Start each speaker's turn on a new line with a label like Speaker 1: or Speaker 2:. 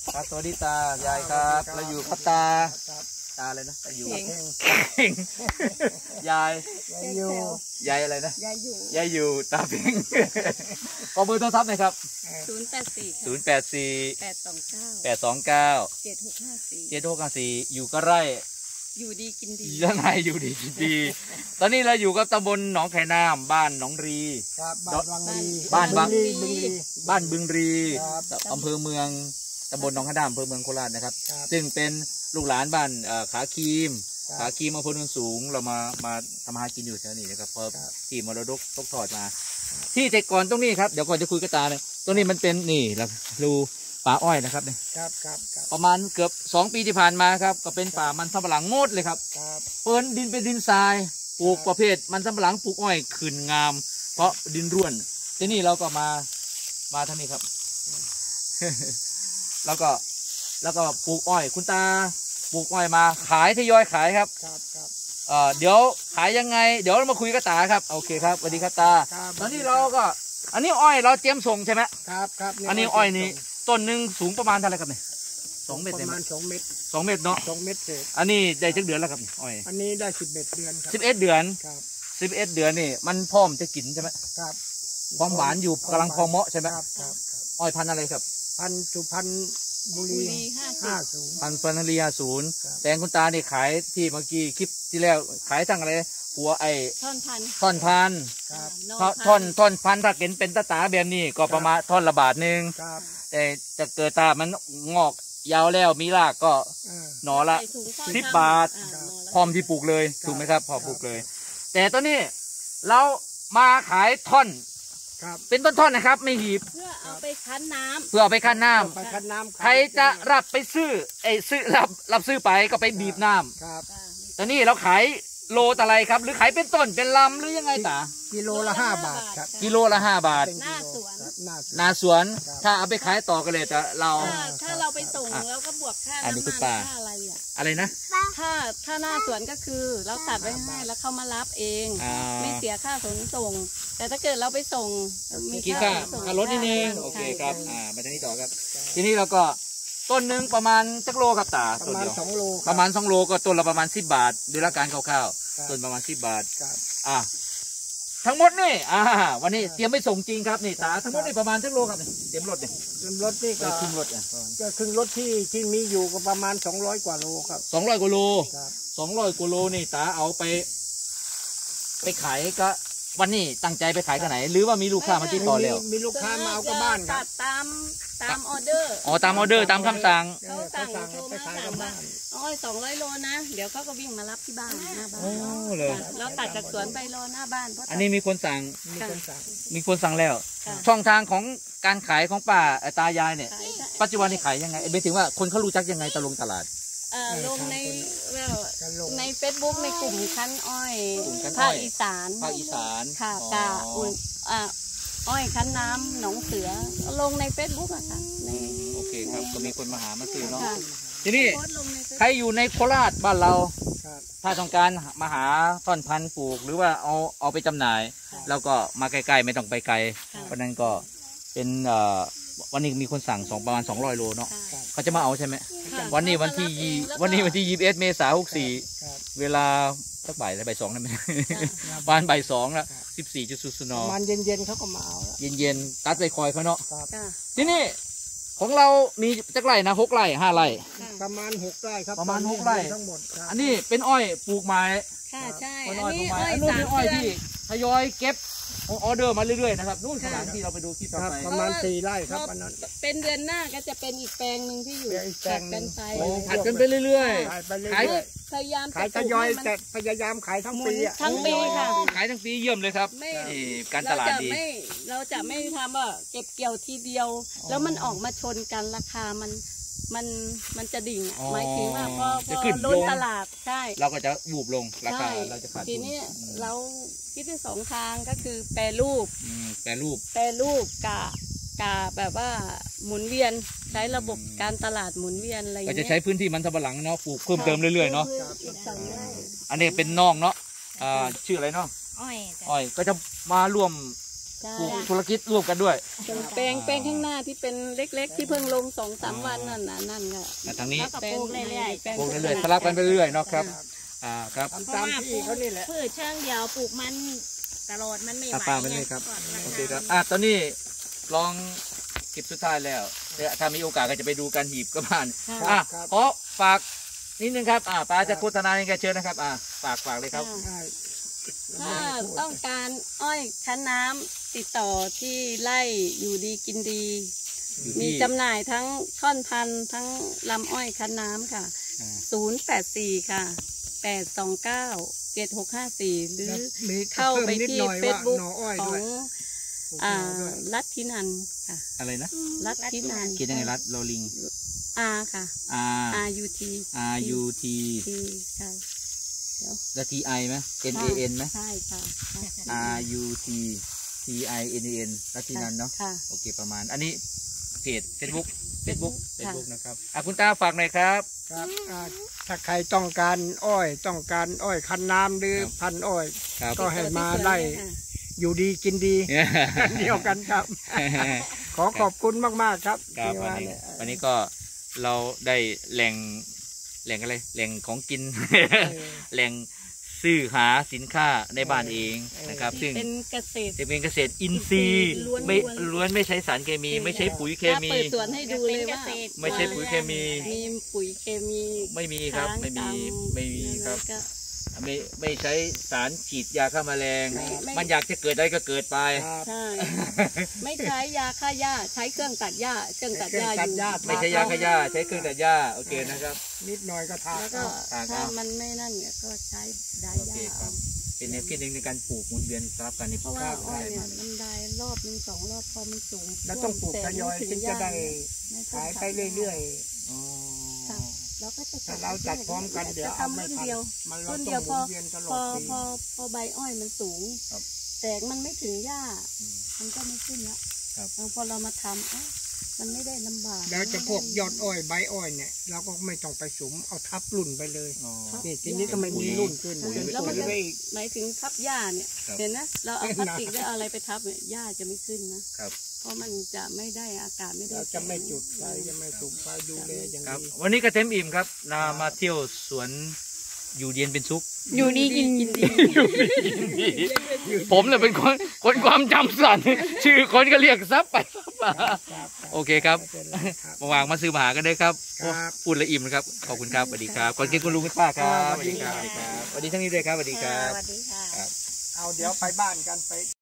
Speaker 1: ครับสวัสดีตายายครับเราอยู่กับตาเลยนะตาอยู่ยายยายอะไรนะยายอยู่ตาเพ่งขอเบอร์โทรศัพท์หน่อยครับ084 829 7654อยู่ก็ไร่
Speaker 2: อยู่ดีกินดี
Speaker 1: ยังไงอยู่ดีกินดีตอนนี้เราอยู่กับตำบลหนองไข่น้ำบ้านหนองรีบ้านบึงรีอำเภอเมืองตำบลหนองไข่น้ำอำเภอเมืองโคราชนะครับซึ่งเป็นลูกหลานบ้านขาครีมอำเภอโนนสูงเรามาทำหากินอยู่แถวนี้นะครับพอที่มรดกตกทอดมาที่แต่ก่อนตรงนี้ครับเดี๋ยวก่อนจะคุยกับตาเลยตรงนี้มันเป็นนี่แล้วรูป่าอ้อยนะครับเนี่ยประมาณเกือบ2 ปีที่ผ่านมาครับก็เป็นป่ามันสำปะหลังงดเลยครับเปิ้นดินเป็นดินทรายปลูกประเภทมันสำปะหลังปลูกอ้อยขึ้นงามเพราะดินร่วนที่นี่เราก็มาทางนี้ครับ แล้วก็ปลูกอ้อยคุณตาปลูกอ้อยมาขายทยอยขายครับเดี๋ยวขายยังไงเดี๋ยวเรามาคุยกับตาครับโอเคครับสวัสดีครับตาตอนนี้เราก็อันนี้อ้อยเราเตรียมส่งใช่ไหม
Speaker 3: ครับ
Speaker 1: อันนี้อ้อยนี้ต้นหนึ่งสูงประมาณเท่าไรครับเนี่ย2 เมตร
Speaker 3: ประมาณ2 เมตร
Speaker 1: เนาะ
Speaker 3: 2 เมตรเศษ
Speaker 1: อันนี้ได้จักเดือนแล้วครับอ้อย
Speaker 3: อันนี้ได้11 เดือนครับ
Speaker 1: 11 เดือนครับ11 เดือนนี่มันพร้อมจะกินใช่ไหม
Speaker 3: ครับ
Speaker 1: ความหวานอยู่กำลังพอเหมาะใช่ไหมครับอ้อยพันธุ์อะไรครับ
Speaker 3: พันธุ์สุพรรณบุรี50
Speaker 1: พันธุ์สุพรรณบุรี50แต่คุณตาเนี่ยขายที่เมื่อกี้คลิปที่แล้วขายทั้งอะไรหัวท่อนพันท่อนพันถ้าเห็นเป็นตาแบบนี้ก็ประมาณท่อนละบาทหนึ่งแต่จะเกิดตามันงอกยาวแล้วมีรากก็หนอละ10 บาทพร้อมที่ปลูกเลยถูกไหมครับพอปลูกเลยแต่ตอนนี้เรามาขายท่อนเป็นต้นๆนะครับไม่หีบ
Speaker 2: เพื่อเอาไปคั้นน้
Speaker 1: ำใครจะรับไปซื้อรับซื้อไปก็ไปบีบน้ำตอนนี้เราขายโลอะไรครับหรือขายเป็นต้นเป็นลำหรือยังไงตา
Speaker 3: กิโลละ5 บาทครับ
Speaker 1: กิโลละ5 บาท
Speaker 2: หน้าสวน
Speaker 1: ถ้าเอาไปขายต่อกันเลยแต่เรา
Speaker 2: ถ้าเราไปส่งแล้วก็บวกค่าน้ำมันค่า
Speaker 1: อะไรนะ
Speaker 2: ถ้าหน้าสวนก็คือเราตัดไว้ให้แล้วเขามารับเองไม่เสียค่าขนส่งแต่ถ้าเกิดเราไปส่ง
Speaker 1: มีค่ารถนิดนึงโอเคครับมาทางนี้ต่อครับทีนี้เราก็ต้นหนึ่งประมาณจักโลครับตา
Speaker 3: ประมาณ2 โล
Speaker 1: ประมาณ2 โลก็ต้นละประมาณ10 บาทโดยหลักการคร่าวๆต้นประมาณ10 บาททั้งหมดนี่วันนี้เตรียมไปส่งจริงครับนี่ตาทั้งหมดนี่ประมาณจักโลครับเตรียมรถนี่
Speaker 3: ก็ครึ่งรถที่มีอยู่ก็ประมาณ200 กว่าโลครับ
Speaker 1: 200 กว่าโล200 กว่าโลนี่ตาเอาไปขายก็วันนี้ตั้งใจไปขายกันไหนหรือว่ามีลูกค้ามาติดต่อแล้ว
Speaker 3: มีลูกค้ามาเอากับบ้านครับ
Speaker 2: ตามออเดอร์
Speaker 1: ตามออเดอร์ตามคำสั่ง
Speaker 2: เขาสั่งโทรมาสั่งว่า200 โลนะเดี๋ยวเขาก็วิ่งมารับที่บ้านหน้าบ้านแล้วตัดจากสวนไปรอหน้าบ้าน
Speaker 1: อันนี้มีคนสั่งแล้วช่องทางของการขายของป้าตายายเนี่ยปัจจุบันนี่ขายยังไงหมายถึงว่าคนเขารู้จักยังไงตลาด
Speaker 2: ลงในเฟซบุ๊กในกลุ่มคั้นอ้อยภาคอีสานค่ะกาอ้อยคั้นน้ำหนองเสือลงในเฟซบุ๊กอะค่ะ
Speaker 1: โอเคครับก็มีคนมาหามาซื้อเนาะทีนี้ใครอยู่ในโคราชบ้านเราถ้าต้องการมาหาท่อนพันธุ์ปลูกหรือว่าเอาไปจำหน่ายแล้วก็มาใกล้ๆไม่ต้องไปไกลเพราะนั้นก็เป็นวันนี้มีคนสั่งประมาณ200 โลเนาะเขาจะมาเอาใช่ไหมวันนี้วันที่21 เมษายน 64เวลาสักบ่าย2นั่นไหมประมาณบ่าย2แล้ว14.00 น.
Speaker 3: มันเย็นเขาก็มาเอา
Speaker 1: เย็นตัดไปคอยเขาเนาะทีนี้ของเรามีจักไร่นะ6 ไร่ 5 ไร่
Speaker 3: ประมาณ6 ไร่ครับ
Speaker 1: ประมาณ6 ไร่ทั้งหมดอันนี้เป็นอ้อยปลูกไม้
Speaker 2: ใช่
Speaker 1: อันนี้อ้อยที่ทยอยเก็บออเดอร์มาเรื่อยๆนะครับนู่นข้างหลังที่เราไปดูคลิปต่อไป
Speaker 3: ประมาณ4 ไร่ครับอันนั้น
Speaker 2: เป็นเดือนหน้าก็จะเป็นอีกแปลงหนึ่งที่อยู่ผัดกันไป
Speaker 1: เรื่อยๆ
Speaker 2: พยายาม
Speaker 3: ขายทยอยแต่พยายามขายทั้งปี
Speaker 2: ค่ะ
Speaker 1: ขายทั้งปีเยี่ยมเลยครับการตลาดดี
Speaker 2: เราจะไม่ทำว่าเก็บเกี่ยวทีเดียวแล้วมันออกมาชนกันราคามันจะดิ่งหมายถึงว่าพอล้นตลาดใช่
Speaker 1: เราก็จะบูบลงราคาเราจะขาด
Speaker 2: ทีนี้เราคิดได้2 ทางก็คือแปรรูปกะแบบว่าหมุนเวียนใช้ระบบการตลาดหมุนเวียนอะไรอย่างเงี้ย
Speaker 1: ก็จะใช้พื้นที่มันสำปะหลังเนาะปลูกเพิ่มเติมเรื่อยๆเนาะอันนี้เป็นน้องเนาะชื่ออะไรเนาะอ้อยก็จะมาร่วมปลูกธุรกิจร่วมกันด้วย
Speaker 2: แปลงข้างหน้าที่เป็นเล็กๆที่เพิ่งลง2-3 วันนั่นก็
Speaker 1: ทางนี้
Speaker 2: ปลูกเรื่อยๆ
Speaker 1: ปลูกเรื่อยๆสลับกันไปเรื่อยๆเนาะครับครับ
Speaker 3: ตามที่เขานี่แหละ
Speaker 4: พืชเชิงเดียวปลูกมันตลอดมันไม่ไหว
Speaker 1: ป่ามันเลยครับโอเคครับตอนนี้ลองคลิปสุดท้ายแล้วถ้ามีโอกาสก็จะไปดูการหีบกระบาลขอฝากนิดนึงครับป้าจะโฆษณาอย่างไรเชิญนะครับฝากเลยครับ
Speaker 2: ถ้าต้องการอ้อยคั้นน้ำติดต่อที่ไร่อยู่ดีกินดีมีจำหน่ายทั้งท่อนพันธุ์ทั้งลำอ้อยคั้นน้ำค่ะ084ค่ะ8297654หรือเข้าไปที่ Facebook ของรัฐทินันค่ะ
Speaker 1: อะไรนะ
Speaker 2: รัฐทินัน
Speaker 1: คิดยังไงรัฐโรลิง
Speaker 2: ค่ะ RUT ใช่
Speaker 1: แล้ว TI ไหม NAN ไหม
Speaker 2: ใช่ค่ะ
Speaker 1: RUT TINAN รัฐทินันเนาะโอเคประมาณอันนี้เพจ Facebook นะครับคุณตาฝากหน่อยครับ
Speaker 3: ถ้าใครต้องการอ้อยคั้นน้ำหรือพันอ้อยก็ให้มาไล่อยู่ดีกินดีเดียวกันครับขอบคุณมากๆครับ
Speaker 1: วันนี้ก็เราได้แหล่งอะไรแหล่งของกินแหล่งซื้อหาสินค้าในบ้านเองนะครับซึ่ง
Speaker 2: เป็น
Speaker 1: เกษตรอินทรีย์ไม่ใช้สารเคมีไม่ใช้ปุ๋ยเคมี
Speaker 2: เปิดสวนให้ดูเลยว่า
Speaker 1: ไม่ใช้ปุ๋ยเคมี
Speaker 2: ปุ๋ยเคมี
Speaker 1: ไม่มีครับไม่มีครับไม่ใช้สารฉีดยาฆ่าแมลงมันอยากจะเกิดได้ก็เกิดไป
Speaker 2: ใช่ไม่ใช้ยาฆ่าหญ้าใช้เครื่องตัดหญ้าอยู่
Speaker 1: ไม่ใช้ยาฆ่าหญ้าใช้เครื่องตัดหญ้าโอเคนะครับ
Speaker 3: นิดหน่อยก็ทา
Speaker 2: แล้วก็ถ้ามันไม่นั่นเนี่ยก็ใช้ได้หญ้า
Speaker 1: เป็นแนวคิดหนึ่งในการปลูกหมุนเวียนสลับกันใน
Speaker 2: เพราะว่าอ้อยเนี่ยมันได้รอบนึง2 รอบพอมันสูง
Speaker 3: แล้วต้องปลูกทยอยถึงจะได้ขายไปเรื่อยๆ
Speaker 2: เราก็จะ
Speaker 3: เราจัดพร้อมกันเดี๋ยว
Speaker 2: ทำรุ่นเดียวพอใบอ้อยมันสูงแตกมันไม่ถึงหญ้ามันก็ไม่ขึ้นแล้วพอเรามาทำมันไม่ได้ลำบาก
Speaker 3: แล้วจะพวกยอดอ้อยใบอ้อยเนี่ยเราก็ไม่ต้องไปสุมเอาทับรุ่นไปเลยนี่ทีนี้ก็ไม่มีรุ่นขึ้น
Speaker 2: แล้วมันจะหมายถึงทับหญ้าเนี่ยเห็นนะเราเอาพลาสติกได้อะไรไปทับเนี่ยหญ้าจะไม่ขึ้นนะเพราะมันจะไม่ได้อากาศไม่ได้
Speaker 3: จะไม่จุดไฟจะไม่สุมไฟดูเลยอย่างนี้
Speaker 1: วันนี้ก็เต็มอิ่มครับมาเที่ยวสวนอยู่เย็นเป็นสุข
Speaker 2: อยู่ดีกินดี
Speaker 1: ผมเนี่ยเป็นคนความจำสั่นชื่อคนก็เรียกซับไปซับมาโอเคครับวางมาซื้อมาหากันได้ครับพูดละอิ่มนะครับขอบคุณครับสวัสดีครับขอบคุณคุณลุงคุณป้าครับสวัสดีครับสวัสดีทั้งนี้ด้วยครับสวัสดีครับ
Speaker 2: สวัสดีค่ะ
Speaker 3: เอาเดี๋ยวไปบ้านกันไป